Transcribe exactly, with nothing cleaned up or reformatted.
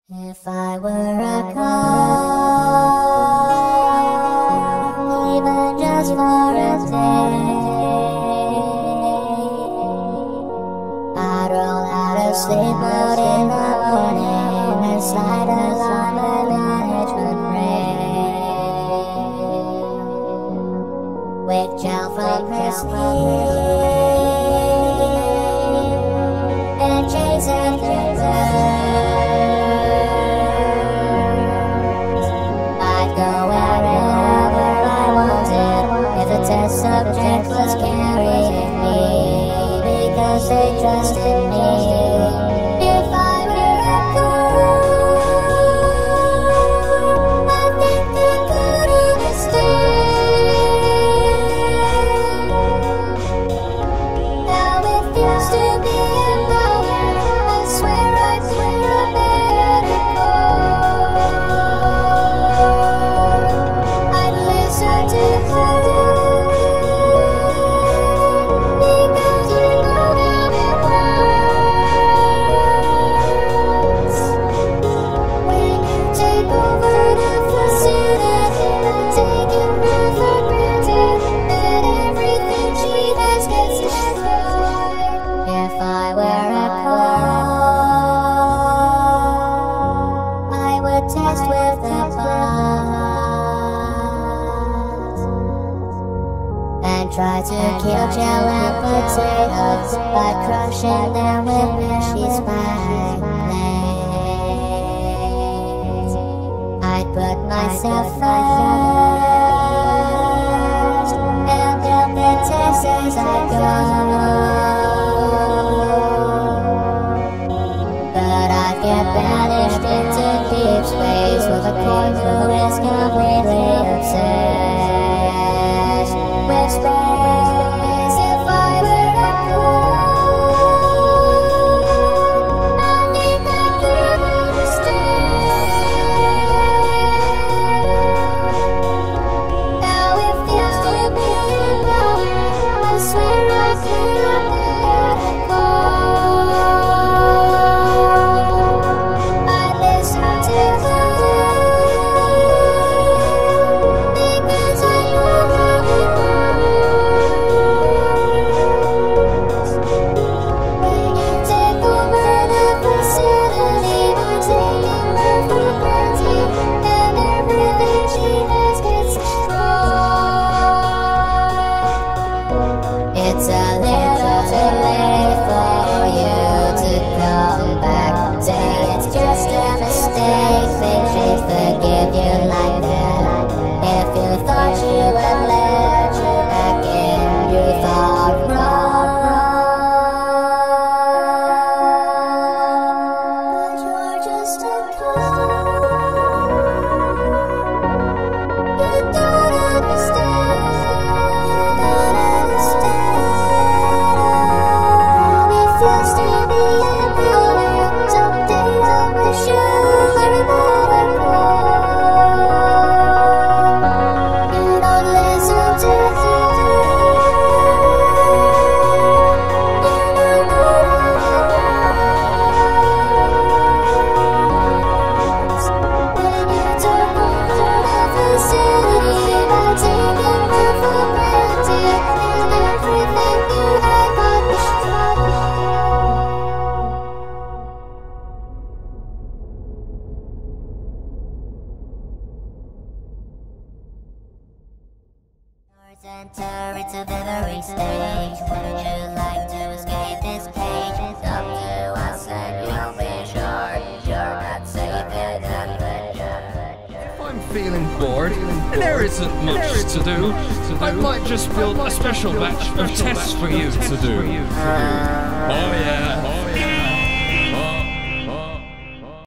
If I were a car, even just for a day, I'd roll out of sleep mode in the morning and slide along the management rail. Wake Jill from her sleep and chase after birds. Subject was carrying me because they trusted me. If I were a girl, I think I could understand how it feels to be a mother. I swear I'd wear a better core. I'd listen to her. Test with the bombs and try to kill Jill and potatoes by crushing them with mushy spine blades. I'd put myself first and build the test as I go, but I'd get banished into deep space with a core who is completely obsessed with space. If I were a girl, I think I could understand how it feels to be in power. I swear I could have let it go. It's a little too late for you to come back. Say it's just a mistake, think she'd forgive you like that. If you thought she would let you back in, you thought wrong. But you're just a clown. You don't understand. Enter into every stage. Wouldn't you like to escape this cage? It's up to us and you'll be sure you're not safe in adventure. If I'm feeling bored and there isn't much to do, I might just build a special batch of tests for you to do. Oh yeah.